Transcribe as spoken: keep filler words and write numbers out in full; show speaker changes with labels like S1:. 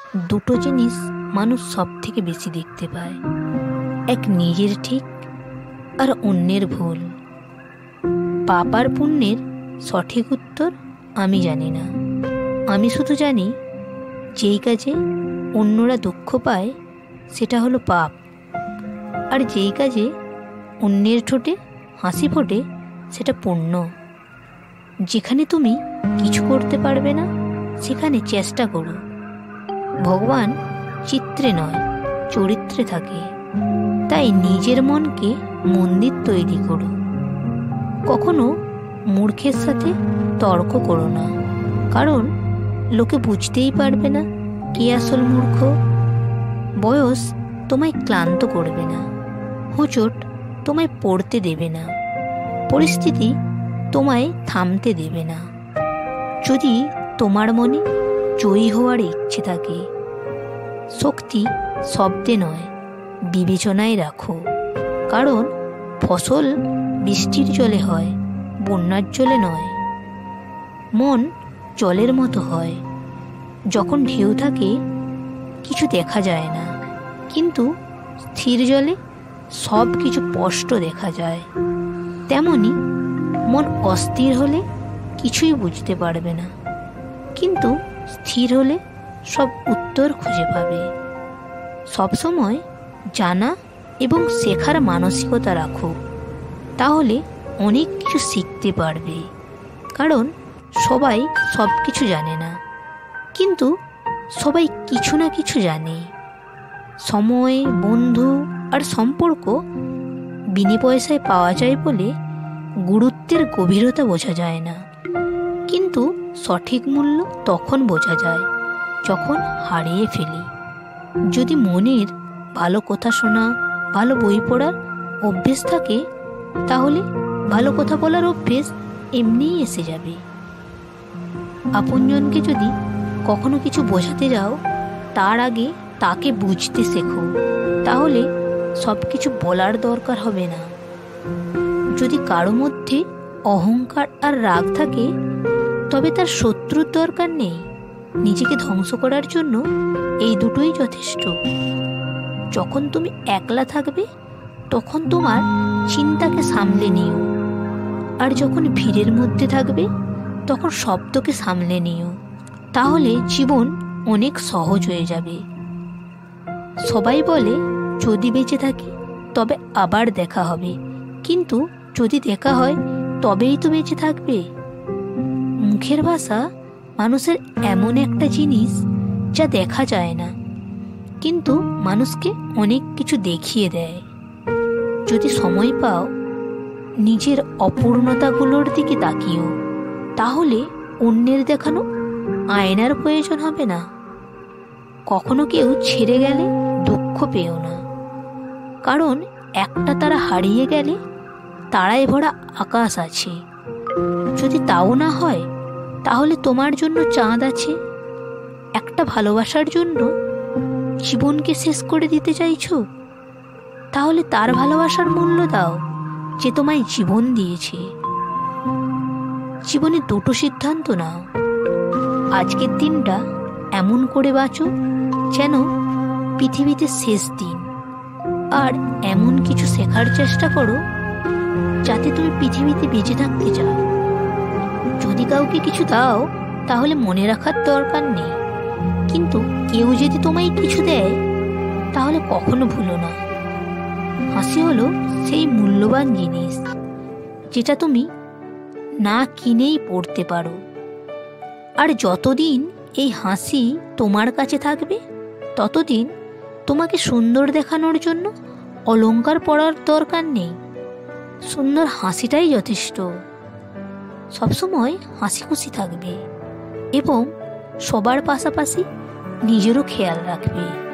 S1: দুটো জিনিস মানুষ সব থেকে বেশি দেখতে পায়, এক নিজের ঠিক আর অন্যের ভুল। পাপ আর পুণ্যের সঠিক উত্তর আমি জানি না। আমি শুধু জানি যেই কাজে অন্যরা দুঃখ পায় সেটা হলো পাপ, আর যেই কাজে অন্যের ঠোঁটে হাসি ফোটে সেটা পুণ্য। যেখানে তুমি কিছু করতে পারবে না সেখানে চেষ্টা করো। ভগবান চিত্রে নয় চরিত্রে থাকে, তাই নিজের মনকে মন্দির তৈরি করো। কখনো মূর্খের সাথে তর্ক করো না, কারণ লোকে বুঝতেই পারবে না কে আসল মূর্খ। বয়স তোমায় ক্লান্ত করবে না, হোঁচট তোমায় পড়তে দেবে না, পরিস্থিতি তোমায় থামতে দেবে না। যদি তোমার মনে জয়ী হওয়ার ইচ্ছে থাকে, শক্তি শব্দে নয় বিবেচনায় রাখো। কারণ ফসল বৃষ্টির জলে হয়, বন্যার জলে নয়। মন জলের মতো হয়, যখন ঢেউ থাকে কিছু দেখা যায় না, কিন্তু স্থির জলে সব কিছু স্পষ্ট দেখা যায়। তেমনি মন অস্থির হলে কিছুই বুঝতে পারবে না, কিন্তু স্থির হলে সব উত্তর খুঁজে পাবে। সবসময় জানা এবং শেখার মানসিকতা রাখো, তাহলে অনেক কিছু শিখতে পারবে। কারণ সবাই সব কিছু জানে না, কিন্তু সবাই কিছু না কিছু জানে। সময়, বন্ধু আর সম্পর্ক বিনা পয়সায় পাওয়া যায় বলে গুরুত্বের গভীরতা বোঝা যায় না, কিন্তু সঠিক মূল্য তখন বোঝা যায় যখন হারিয়ে ফেলি। যদি মনের ভালো কথা শোনা, ভালো বই পড়ার অভ্যেস থাকে, তাহলে ভালো কথা বলার অভ্যেস এমনিই এসে যাবে। আপনজনকে যদি কখনো কিছু বোঝাতে যাও, তার আগে তাকে বুঝতে শেখো, তাহলে সব কিছু বলার দরকার হবে না। যদি কারো মধ্যে অহংকার আর রাগ থাকে, তবে তার শত্রুর দরকার নেই। নিজেকে ধ্বংস করার জন্য এই দুটোই যথেষ্ট। যখন তুমি একলা থাকবে তখন তোমার চিন্তাকে সামলে নিও, আর যখন ভিড়ের মধ্যে থাকবে তখন শব্দকে সামলে নিও। তাহলে জীবন অনেক সহজ হয়ে যাবে। সবাই বলে যদি বেঁচে থাকি তবে আবার দেখা হবে, কিন্তু যদি দেখা হয় তবেই তো বেঁচে থাকবে। মুখের ভাষা মানুষের এমন একটা জিনিস যা দেখা যায় না, কিন্তু মানুষকে অনেক কিছু দেখিয়ে দেয়। যদি সময় পাও, নিজের অপূর্ণতাগুলোর দিকে তাকিও, তাহলে অন্যের দেখানো আয়নার প্রয়োজন হবে না। কখনো কেউ ছেড়ে গেলে দুঃখ পেও না, কারণ একটা তারা হারিয়ে গেলে তারায় ভরা আকাশ আছে। যদি তাও না হয়, তাহলে তোমার জন্য চাঁদ আছে। একটা ভালোবাসার জন্য জীবনকে শেষ করে দিতে চাইছো, তাহলে তার ভালোবাসার মূল্য দাও যে তোমায় জীবন দিয়েছে। জীবনে দুটো সিদ্ধান্ত নাও। আজকের দিনটা এমন করে বাঁচো যেন পৃথিবীতে শেষ দিন, আর এমন কিছু শেখার চেষ্টা করো যাতে তুমি পৃথিবীতে বেঁচে থাকতে চাও। যদি কাউকে কিছু দাও তাহলে মনে রাখার দরকার নেই, কিন্তু কেউ যদি তোমায় কিছু দেয় তাহলে কখনো ভুলো না। হাসি হলো সেই মূল্যবান জিনিস যেটা তুমি না কিনেই পড়তে পারো। আর যতদিন এই হাসি তোমার কাছে থাকবে, ততদিন তোমাকে সুন্দর দেখানোর জন্য অলংকার পরার দরকার নেই। সুন্দর হাসিটাই যথেষ্ট। সবসময় হাসি খুশি থাকবে এবং সবার পাশাপাশি নিজেরও খেয়াল রাখবে।